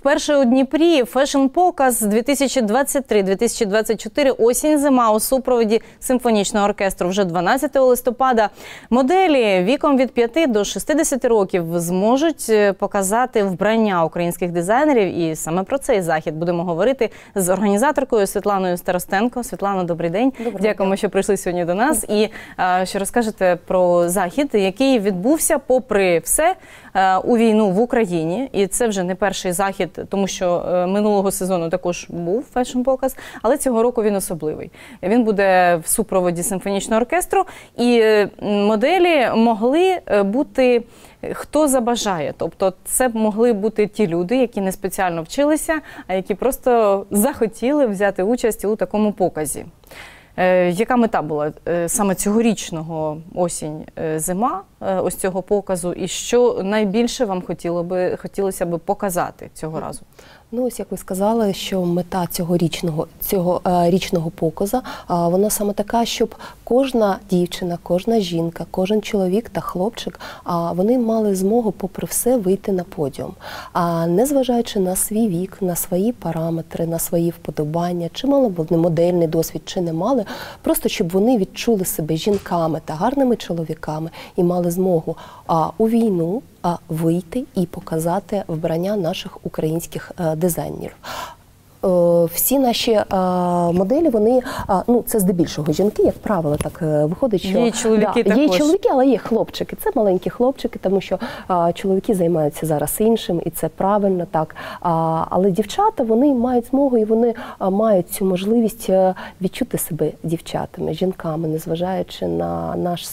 Вперше у Дніпрі фешн-показ 2023-2024 осінь-зима у супроводі симфонічного оркестру вже 12 листопада. Моделі віком від 5 до 60 років зможуть показати вбрання українських дизайнерів. І саме про цей захід будемо говорити з організаторкою Світланою Старостенко. Світлано, добрий день. Дякуємо, що прийшли сьогодні до нас. І що розкажете про захід, який відбувся попри все у війну в Україні. І це вже не перший захід, тому що минулого сезону також був фешн-показ, але цього року він особливий. Він буде в супроводі симфонічного оркестру, і моделі могли бути хто забажає. Тобто це могли бути ті люди, які не спеціально вчилися, а які просто захотіли взяти участь у такому показі. Яка мета була саме цьогорічного осінь-зима, ось цього показу, і що найбільше вам хотілося б показати цього разу? Ну, ось як ви сказали, що мета цього річного показу, вона саме така, щоб кожна дівчина, кожна жінка, кожен чоловік та хлопчик, вони мали змогу, попри все, вийти на подіум. Незважаючи на свій вік, на свої параметри, на свої вподобання, чи мали вони модельний досвід, чи не мали, просто щоб вони відчули себе жінками та гарними чоловіками і мали змогу у війну вийти і показати вбрання наших українських дизайнерів. Всі наші моделі, вони, ну, це здебільшого жінки, як правило, так виходить, що є чоловіки також. Є чоловіки, але є хлопчики. Це маленькі хлопчики, тому що чоловіки займаються зараз іншим, і це правильно, так. Але дівчата, вони мають змогу, і вони мають цю можливість відчути себе дівчатами, жінками, незважаючи на наш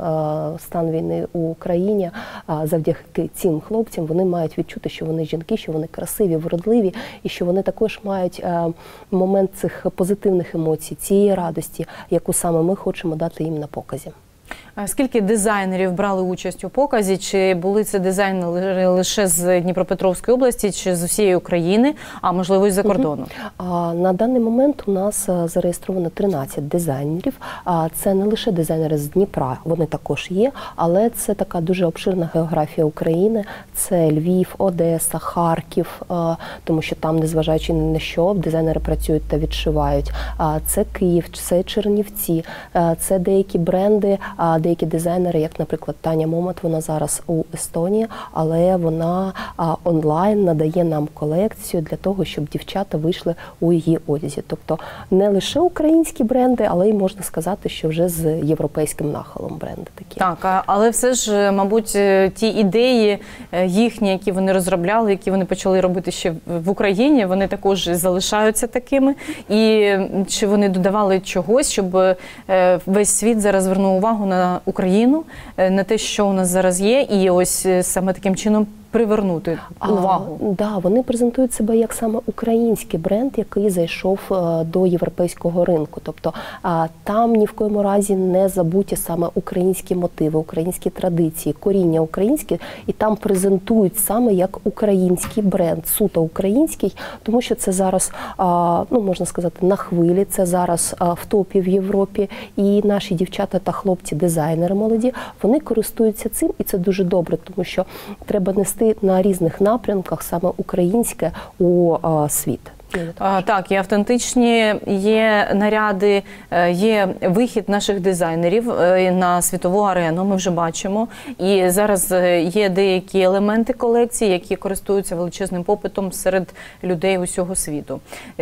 стан війни у Україні. Завдяки цим хлопцям вони мають відчути, що вони жінки, що вони красиві, вродливі, і що вони також мають момент цих позитивних емоцій, цієї радості, яку саме ми хочемо дати їм на показі. Скільки дизайнерів брали участь у показі? Чи були це дизайнери лише з Дніпропетровської області, чи з усієї України, а можливо і з-за кордону? На даний момент у нас зареєстровано 13 дизайнерів. Це не лише дизайнери з Дніпра, вони також є, але це така дуже обширна географія України. Це Львів, Одеса, Харків, тому що там, незважаючи ні на що, дизайнери працюють та відшивають. Це Київ, це Чернівці, це деякі бренди, деякі дизайнери, як, наприклад, Таня Момот, вона зараз у Естонії, але вона онлайн надає нам колекцію для того, щоб дівчата вийшли у її одязі. Тобто не лише українські бренди, але й можна сказати, що вже з європейським нахилом бренди такі. Так, але все ж, мабуть, ті ідеї їхні, які вони розробляли, які вони почали робити ще в Україні, вони також залишаються такими. І чи вони додавали чогось, щоб весь світ зараз звернув увагу на Україну, на те, що у нас зараз є, і ось саме таким чином привернути увагу. Да, вони презентують себе як саме український бренд, який зайшов до європейського ринку. Тобто там ні в коєму разі не забуті саме українські мотиви, українські традиції, коріння українське, і там презентують саме як український бренд, суто український, тому що це зараз, ну, можна сказати, на хвилі, це зараз в топі в Європі, і наші дівчата та хлопці, дизайнери молоді, вони користуються цим, і це дуже добре, тому що треба нести на різних напрямках саме українське у світ. Так, і автентичні є наряди, є вихід наших дизайнерів на світову арену, ми вже бачимо. І зараз є деякі елементи колекції, які користуються величезним попитом серед людей усього світу.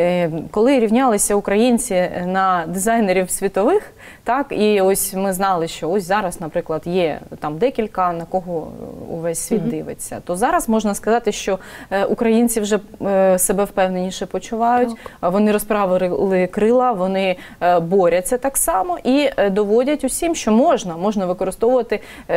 Коли рівнялися українці на дизайнерів світових, так, і ось ми знали, що ось зараз, наприклад, є там декілька, на кого увесь світ дивиться, то зараз можна сказати, що українці вже себе впевненіше почувають, вони розправили крила, вони борються так само і доводять усім, що можна використовувати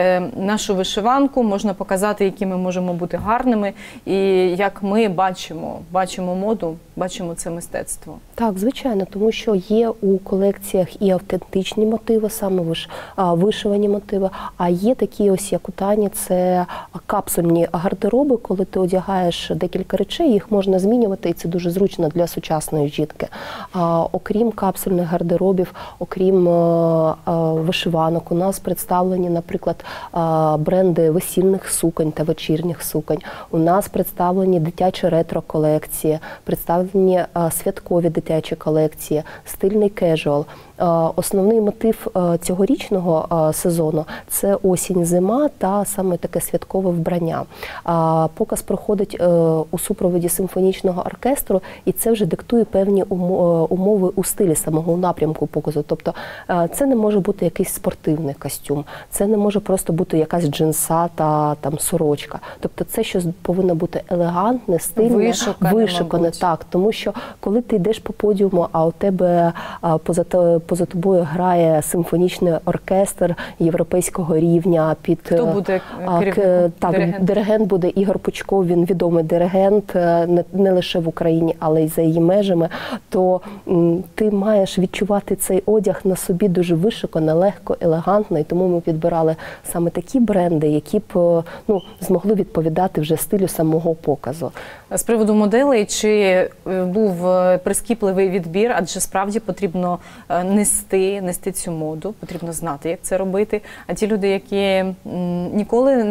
нашу вишиванку, можна показати, які ми можемо бути гарними, і як ми бачимо моду бачимо це мистецтво? Так, звичайно, тому що є у колекціях і автентичні мотиви, саме вишивані мотиви, а є такі ось, як у Тані, це капсульні гардероби, коли ти одягаєш декілька речей, їх можна змінювати, і це дуже зручно для сучасної жінки. Окрім капсульних гардеробів, окрім вишиванок, у нас представлені, наприклад, бренди весільних суконь та вечірніх суконь. У нас представлені дитячі ретро-колекції, представлені святкові дитячі колекції, стильний кежуал. Основний мотив цьогорічного сезону – це осінь-зима та саме таке святкове вбрання. Показ проходить у супроводі симфонічного оркестру, і це вже диктує певні умови у стилі самого напрямку показу. Тобто це не може бути якийсь спортивний костюм, це не може просто бути якась джинса та там сорочка. Тобто це щось повинно бути елегантне, стильне, вишукане. Так, тому що коли ти йдеш по подіуму, а у тебе поза тобою грає симфонічний оркестр європейського рівня. Хто буде керівником? Так, диригент буде Ігор Пучков, він відомий диригент не лише в Україні, але й за її межами. То ти маєш відчувати цей одяг на собі дуже вишукано, легко, елегантно, і тому ми підбирали саме такі бренди, які б змогли відповідати вже стилю самого показу. З приводу моделей, чи був прискіпливий відбір, адже справді потрібно нести цю моду, потрібно знати, як це робити. А ті люди, які ніколи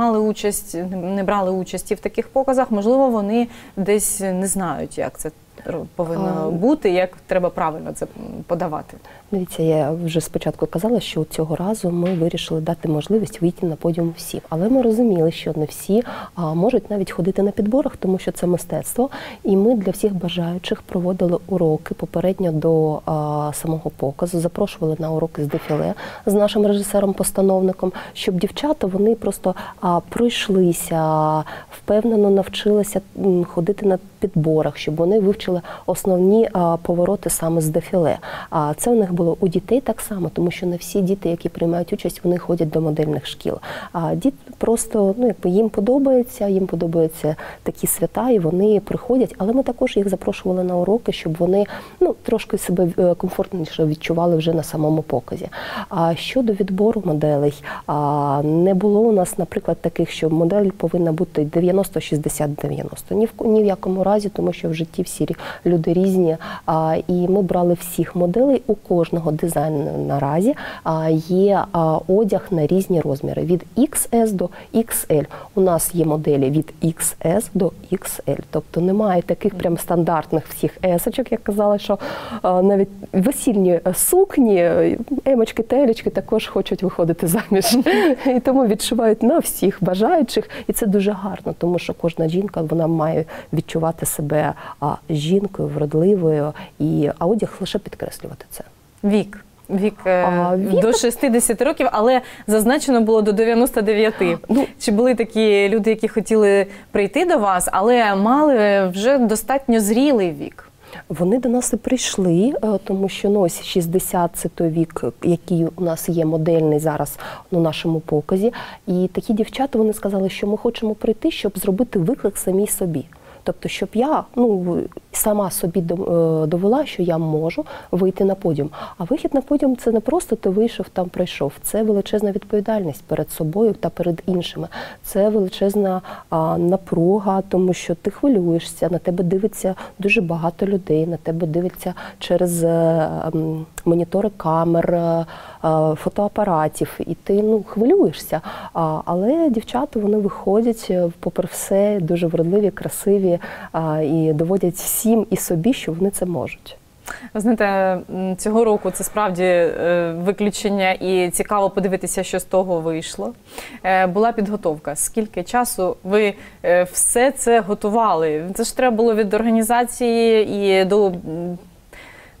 не брали участі в таких показах, можливо, вони десь не знають, як це повинно бути, як треба правильно це подавати. Дивіться, я вже спочатку казала, що цього разу ми вирішили дати можливість вийти на подіум всім. Але ми розуміли, що не всі можуть навіть ходити на підборах, тому що це мистецтво. І ми для всіх бажаючих проводили уроки попередньо до самого показу, запрошували на уроки з дефіле з нашим режисером-постановником, щоб дівчата, вони просто пройшлися, впевнено навчилися ходити на підборах, щоб вони вивчили основні повороти саме з дефіле. Це у них було у дітей так само, тому що не всі діти, які приймають участь, вони ходять до модельних шкіл. Діти просто, їм подобаються такі свята, і вони приходять, але ми також їх запрошували на уроки, щоб вони трошки себе комфортніше відчували вже на самому показі. Щодо відбору моделей, не було у нас, наприклад, таких, що модель повинна бути 90-60-90. Ні в якому разі, тому що в житті всі люди різні, і ми брали всіх моделей. У кожного дизайну наразі є одяг на різні розміри, від XS до XL. У нас є моделі від XS до XL, тобто немає таких прям стандартних всіх есочок, як казала, що навіть весільні сукні, емочки та елечки також хочуть виходити заміж. І тому відшивають на всіх бажаючих, і це дуже гарно, тому що кожна жінка, вона має відчувати себе жінкою, вродливою, а одяг лише підкреслювати це. Вік до 60 років, але зазначено було до 99. Чи були такі люди, які хотіли прийти до вас, але мали вже достатньо зрілий вік? Вони до нас і прийшли, тому що ось 60 – це той вік, який у нас є модельний зараз на нашому показі. І такі дівчата, вони сказали, що ми хочемо прийти, щоб зробити виклик самій собі. Тобто, щоб я сама собі довела, що я можу вийти на подіум. А вихід на подіум – це не просто ти вийшов, там прийшов. Це величезна відповідальність перед собою та перед іншими. Це величезна напруга, тому що ти хвилюєшся, на тебе дивиться дуже багато людей, на тебе дивиться через монітори камер, фотоапаратів, і ти хвилюєшся. Але дівчата, вони виходять, попри все, дуже вродливі, красиві, і доводять всім і собі, що вони це можуть. Ви знаєте, цього року це справді виключення, і цікаво подивитися, що з того вийшло. Була підготовка. Скільки часу ви все це готували? Це ж треба було від організації і до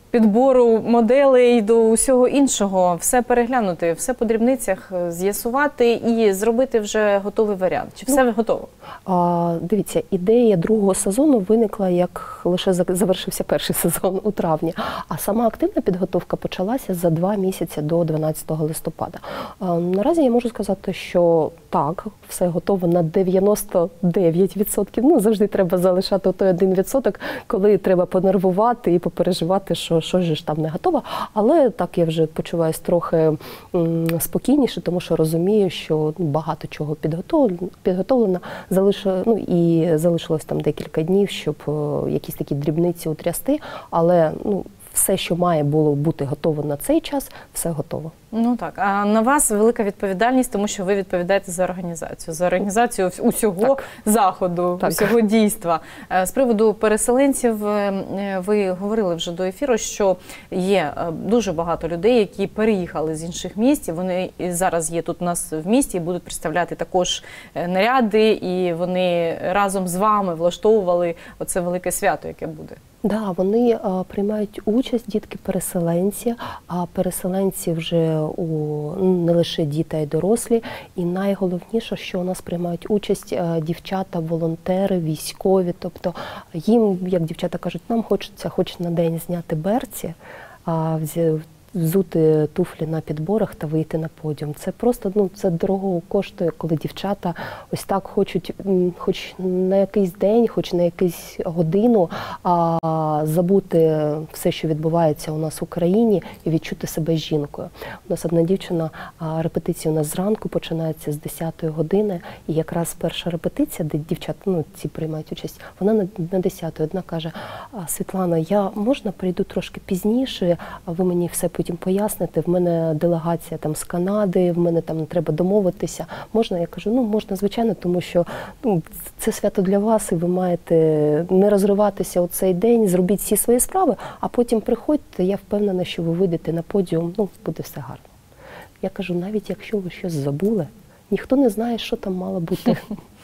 підбору моделей до усього іншого, все переглянути, все по дрібницях з'ясувати і зробити вже готовий варіант? Чи все готово? Дивіться, ідея другого сезону виникла, як лише завершився перший сезон у травні, а сама активна підготовка почалася за 2 місяці до 12 листопада. Наразі я можу сказати, що так, все готово на 99%. Ну, завжди треба залишати той 1%, коли треба понервувати і попереживати, що щось ж там не готово. Але так я вже почуваюся трохи спокійніше, тому що розумію, що багато чого підготовлено. І залишилось там декілька днів, щоб якісь такі дрібниці утрясти, але все, що має було бути готово на цей час, все готово. Ну так, а на вас велика відповідальність, тому що ви відповідаєте за організацію усього заходу, усього дійства. З приводу переселенців, ви говорили вже до ефіру, що є дуже багато людей, які переїхали з інших міст, і вони зараз є тут у нас в місті і будуть представляти також наряди, і вони разом з вами влаштовували оце велике свято, яке буде. Да, вони приймають участь, дітки-переселенці, а переселенці вже не лише діти, а й дорослі. І найголовніше, що у нас приймають участь дівчата, волонтери, військові. Тобто їм, як дівчата кажуть, нам хочеться хоч на день зняти берці, взути туфлі на підборах та вийти на подіум. Це просто, це дорого коштує, коли дівчата ось так хочуть, хоч на якийсь день, хоч на якусь годину забути все, що відбувається у нас в Україні, і відчути себе жінкою. У нас одна дівчина, репетиція у нас зранку починається з 10-ї години, і якраз перша репетиція, де дівчата, ці приймають участь, вона на 10-й. Одна каже: Світлана, можна прийду трошки пізніше, а ви мені все потім поясните, в мене делегація там з Канади, в мене там треба домовитися. Можна? Я кажу, можна, звичайно, тому що це свято для вас, і ви маєте не розриватися у цей день, зробіть всі свої справи, а потім приходьте, я впевнена, що ви вийдете на подіум, буде все гарно. Я кажу, навіть якщо ви щось забули, ніхто не знає, що там мало бути.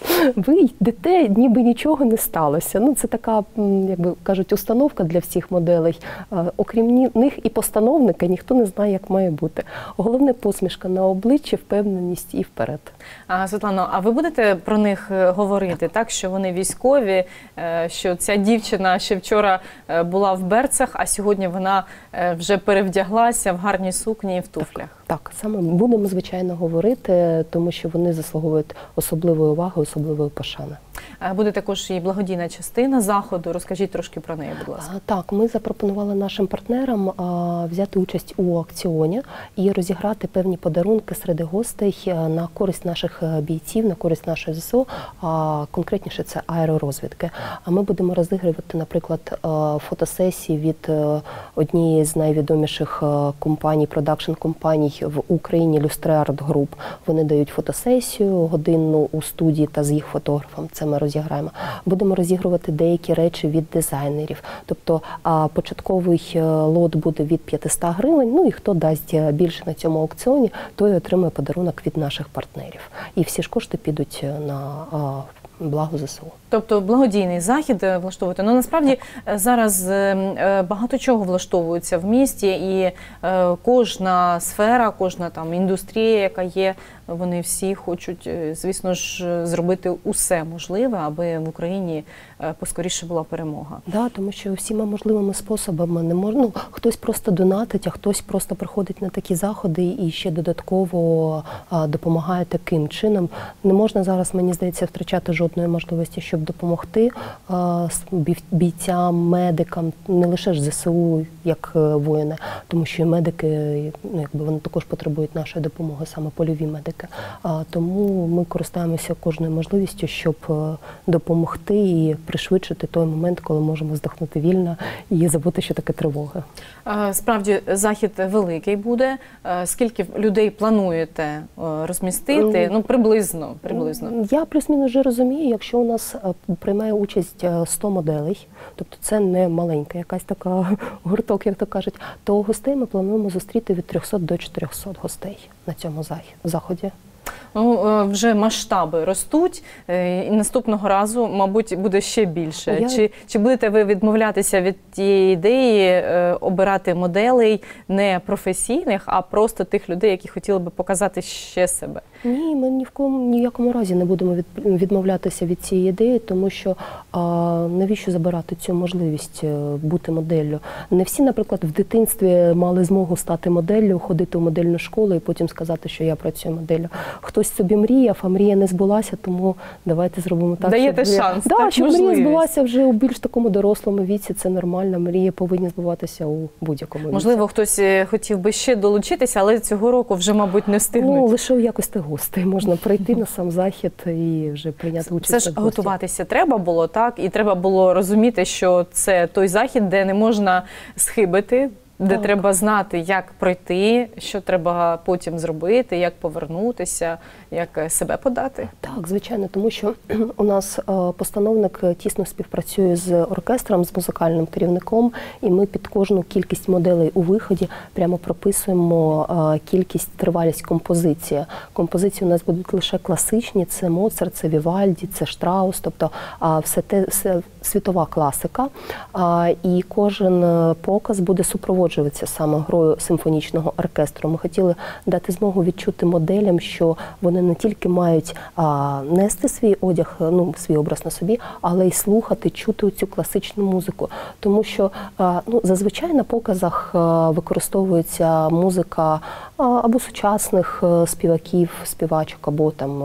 Ви йдете, ніби нічого не сталося. Це така, як би кажуть, установка для всіх моделей. Окрім них і постановника, ніхто не знає, як має бути. Головне посмішка на обличчі, впевненість і вперед. Світлано, а ви будете про них говорити, так, що вони військові, що ця дівчина ще вчора була в берцах, а сьогодні вона вже перевдяглася в гарній сукні і в туфлях? Так, саме будемо, звичайно, говорити, тому що вони заслуговують особливої уваги, особливої пошани. Буде також і благодійна частина заходу. Розкажіть трошки про неї, будь ласка. Так, ми запропонували нашим партнерам взяти участь у аукціоні і розіграти певні подарунки серед гостей на користь наших бійців, на користь нашої ЗСУ, конкретніше це аеророзвідки. А ми будемо розігрувати, наприклад, фотосесії від однієї з найвідоміших компаній, продакшн-компаній в Україні, Люстреарт Груп. Вони дають фотосесію годинну у студії та з їх фотографом. Це ми розіграємо. Будемо розігрувати деякі речі від дизайнерів. Тобто початковий лот буде від 500 гривень, і хто дасть більше на цьому аукціоні, той отримує подарунок від наших партнерів. І всі ж кошти підуть на благо ЗСУ. Тобто благодійний захід влаштовувати. Насправді зараз багато чого влаштовується в місті, і кожна сфера, кожна там індустрія, яка є, вони всі хочуть, звісно ж, зробити усе можливе, аби в Україні поскоріше була перемога. Да, тому що всіма можливими способами не можна. Хтось просто донатить, а хтось просто приходить на такі заходи і ще додатково допомагає таким чином. Не можна зараз, мені здається, втрачати жодної можливості, щоб допомогти бійцям, медикам, не лише ж ЗСУ, як воїни, тому що і медики, вони також потребують нашої допомоги, саме польові медики. Тому ми користуємося кожною можливістю, щоб допомогти і пришвидшити той момент, коли можемо здохнути вільно і забути, що таке тривога. Справді, захід великий буде. Скільки людей плануєте розмістити? Приблизно. Я плюс-мінус вже розумію, якщо у нас приймає участь 100 моделей, тобто це не маленька якась така гурток, як то кажуть, то гостей ми плануємо зустріти від 300 до 400 гостей на цьому заході. Ну, вже масштаби ростуть, і наступного разу, мабуть, буде ще більше. Чи будете ви відмовлятися від тієї ідеї обирати моделей не професійних, а просто тих людей, які хотіли би показати ще себе? Ні, ми ніякому разі не будемо відмовлятися від цієї ідеї, тому що навіщо забирати цю можливість бути моделлю? Не всі, наприклад, в дитинстві мали змогу стати моделлю, ходити в модельну школу і потім сказати, що я працюю моделлю. Хтось собі мріяв, а мрія не збулася, тому давайте зробимо так, даєте шанс, щоб мрія збулася вже у більш такому дорослому віці, це нормально, мрії повинні збуватися у будь-якому віці. Можливо, хтось хотів би ще долучитися, але цього року вже, мабуть, не встигнуть. Ну, лише у якості гостей можна прийти на сам захід і вже прийняти участь. Все ж готуватися треба було, так? І треба було розуміти, що це той захід, де не можна схибити, де треба знати, як пройти, що треба потім зробити, як повернутися, як себе подати. Так, звичайно, тому що у нас постановник тісно співпрацює з оркестром, з музикальним керівником, і ми під кожну кількість моделей у виході прямо прописуємо кількість, тривалість композиції. Композиції у нас будуть лише класичні, це Моцарт, це Вівальді, це Штраус, тобто все світова класика. І кожен показ буде супроводжуватися саме грою симфонічного оркестру. Ми хотіли дати змогу відчути моделям, що вони не тільки мають нести свій одяг, ну, свій образ на собі, але й слухати, чути цю класичну музику. Тому що зазвичай на показах використовується музика або сучасних співаків, співачок, або там,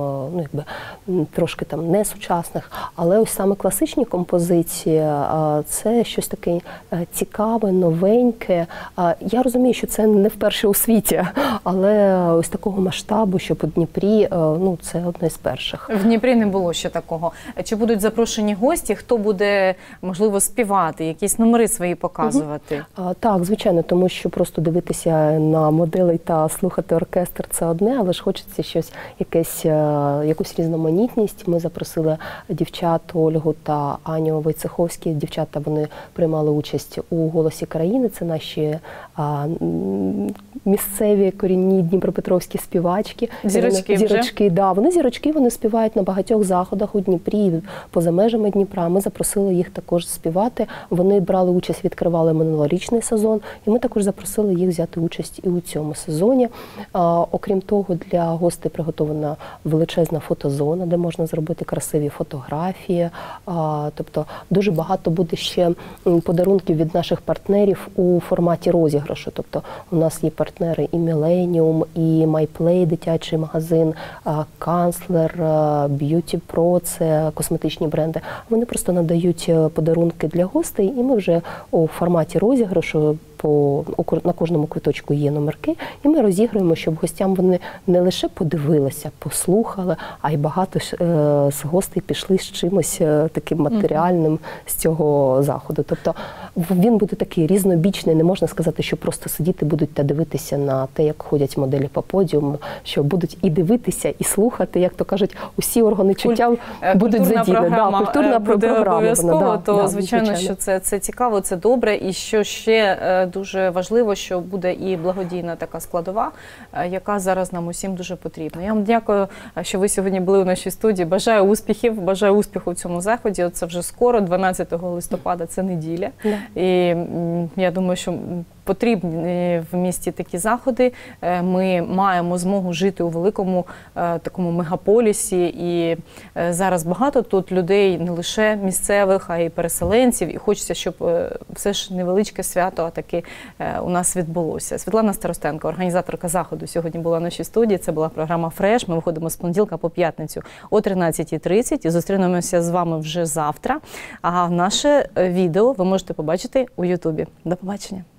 трошки там не сучасних. Але ось саме класичні композиції – це щось таке цікаве, новеньке. Я розумію, що це не вперше у світі, але ось такого масштабу, щоб у Дніпрі, це одне з перших. В Дніпрі не було ще такого. Чи будуть запрошені гості? Хто буде, можливо, співати, якісь номери свої показувати? Так, звичайно, тому що просто дивитися на моделей та слухати оркестр – це одне, але ж хочеться щось, якусь різноманітність. Ми запросили дівчат Ольгу та Аню Войцеховські. Дівчата, вони приймали участь у «Голосі країни». Це наші місцеві корінні дніпропетровські співачки. Зірочки. Да, вони зірочки, вони співають на багатьох заходах у Дніпрі, поза межами Дніпра. Ми запросили їх також співати. Вони брали участь, відкривали минулорічний сезон, і ми також запросили їх взяти участь і у цьому сезоні. Окрім того, для гостей приготована величезна фотозона, де можна зробити красиві фотографії. Тобто дуже багато буде ще подарунків від наших партнерів у форматі розіграшу. Тобто у нас є партнери і Millennium, і MyPlay, дитячий магазин, Канцлер, Beauty Pro, це косметичні бренди. Вони просто надають подарунки для гостей, і ми вже у форматі розіграшу на кожному квиточку є номерки, і ми розігруємо, щоб гостям вони не лише подивилися, послухали, а й багато з гостей пішли з чимось таким матеріальним з цього заходу. Тобто він буде такий різнобічний, не можна сказати, що просто сидіти будуть та дивитися на те, як ходять моделі по подіуму, що будуть і дивитися, і слухати, як то кажуть, усі органи чуття будуть задіяні. Культурна програма обов'язково, то звичайно, що це цікаво, це добре, і що ще дуже важливо, що буде і благодійна така складова, яка зараз нам усім дуже потрібна. Я вам дякую, що ви сьогодні були у нашій студії. Бажаю успіхів, бажаю успіху в цьому заході. Це вже скоро, 12 листопада, це неділя. І я думаю, що потрібні в місті такі заходи. Ми маємо змогу жити у великому такому мегаполісі, і зараз багато тут людей, не лише місцевих, а й переселенців, і хочеться, щоб все ж невеличке свято таки у нас відбулося. Світлана Старостенко, організаторка заходу, сьогодні була в нашій студії. Це була програма «Фреш». Ми виходимо з понеділка по п'ятницю о 13:30 і зустрінемося з вами вже завтра. А наше відео ви можете побачити у Ютубі. До побачення.